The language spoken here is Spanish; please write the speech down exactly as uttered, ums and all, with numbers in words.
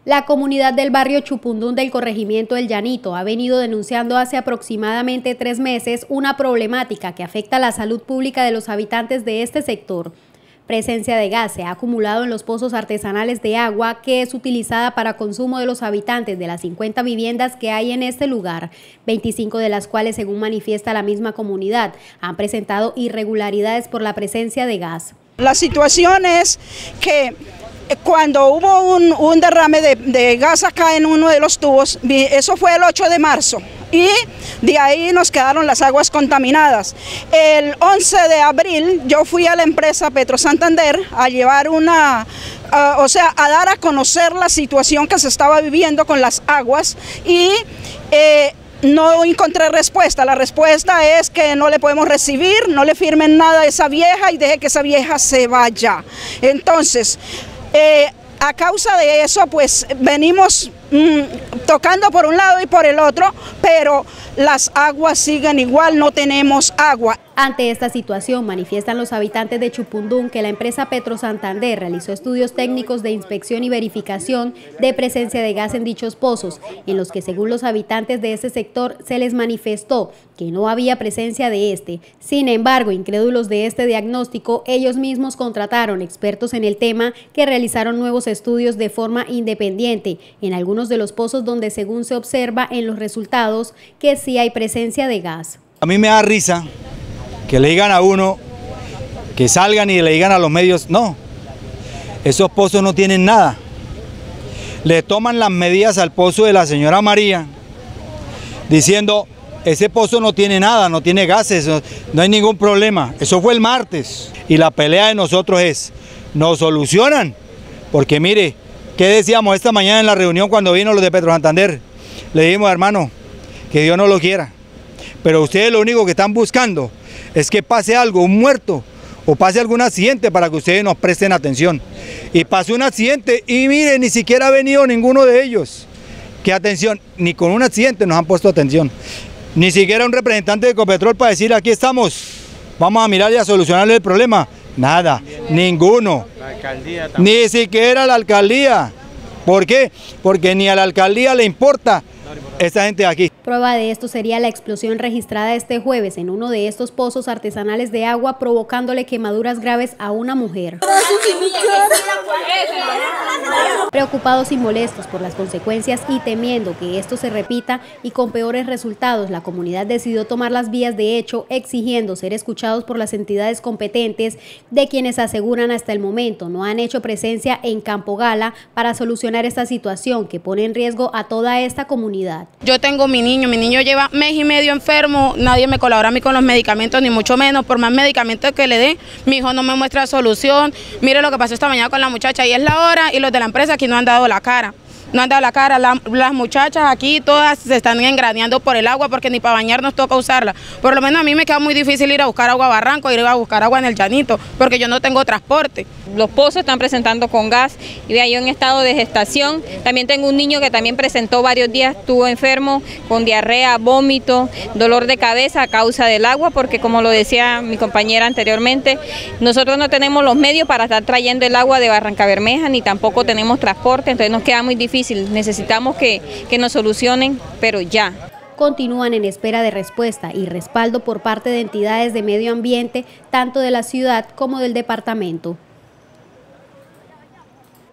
La comunidad del barrio Chupundún del corregimiento El Llanito ha venido denunciando hace aproximadamente tres meses una problemática que afecta la salud pública de los habitantes de este sector. Presencia de gas se ha acumulado en los pozos artesanales de agua que es utilizada para consumo de los habitantes de las cincuenta viviendas que hay en este lugar, veinticinco de las cuales, según manifiesta la misma comunidad, han presentado irregularidades por la presencia de gas. La situación es que cuando hubo un, un derrame de, de gas acá en uno de los tubos, eso fue el ocho de marzo, y de ahí nos quedaron las aguas contaminadas. El once de abril yo fui a la empresa Petro Santander a llevar una, uh, o sea, a dar a conocer la situación que se estaba viviendo con las aguas y eh, no encontré respuesta. La respuesta es que no le podemos recibir, no le firmen nada a esa vieja y deje que esa vieja se vaya. Entonces, Eh, a causa de eso, pues venimos mmm, tocando por un lado y por el otro, pero las aguas siguen igual, no tenemos agua. Ante esta situación, manifiestan los habitantes de Chupundún que la empresa Petro Santander realizó estudios técnicos de inspección y verificación de presencia de gas en dichos pozos, en los que, según los habitantes de este sector, se les manifestó que no había presencia de este. Sin embargo, incrédulos de este diagnóstico, ellos mismos contrataron expertos en el tema que realizaron nuevos estudios de forma independiente en algunos de los pozos donde, según se observa en los resultados, que sí hay presencia de gas. A mí me da risa que le digan a uno, que salgan y le digan a los medios, no, esos pozos no tienen nada. Le toman las medidas al pozo de la señora María, diciendo, ese pozo no tiene nada, no tiene gases, no, no hay ningún problema. Eso fue el martes. Y la pelea de nosotros es, nos solucionan, porque mire, ¿qué decíamos esta mañana en la reunión cuando vino los de Petro Santander? Le dijimos, hermano, que Dios no lo quiera, pero ustedes lo único que están buscando es que pase algo, un muerto, o pase algún accidente para que ustedes nos presten atención. Y pasó un accidente y mire, ni siquiera ha venido ninguno de ellos. ¿Qué atención? Ni con un accidente nos han puesto atención. Ni siquiera un representante de Ecopetrol para decir, aquí estamos, vamos a mirar y a solucionarle el problema. Nada, ninguno. La alcaldía ni siquiera la alcaldía. ¿Por qué? Porque ni a la alcaldía le importa esta gente de aquí. Prueba de esto sería la explosión registrada este jueves en uno de estos pozos artesanales de agua, provocándole quemaduras graves a una mujer. Preocupados y molestos por las consecuencias y temiendo que esto se repita y con peores resultados, la comunidad decidió tomar las vías de hecho, exigiendo ser escuchados por las entidades competentes, de quienes aseguran hasta el momento no han hecho presencia en Campo Gala para solucionar esta situación que pone en riesgo a toda esta comunidad. Yo tengo mi niño, mi niño lleva mes y medio enfermo, nadie me colabora a mí con los medicamentos, ni mucho menos, por más medicamentos que le dé, mi hijo no me muestra solución. Mire lo que pasó esta mañana con la muchacha, y es la hora, y los de la empresa aquí no han dado la cara. No han dado la cara, la, las muchachas aquí todas se están engraneando por el agua porque ni para bañar nos toca usarla. Por lo menos a mí me queda muy difícil ir a buscar agua a Barranco, ir a buscar agua en el Llanito, porque yo no tengo transporte. Los pozos están presentando con gas y vea, yo en estado de gestación. También tengo un niño que también presentó varios días, estuvo enfermo con diarrea, vómito, dolor de cabeza a causa del agua, porque como lo decía mi compañera anteriormente, nosotros no tenemos los medios para estar trayendo el agua de Barrancabermeja, ni tampoco tenemos transporte, entonces nos queda muy difícil. Necesitamos que, que nos solucionen, pero ya. Continúan en espera de respuesta y respaldo por parte de entidades de medio ambiente, tanto de la ciudad como del departamento.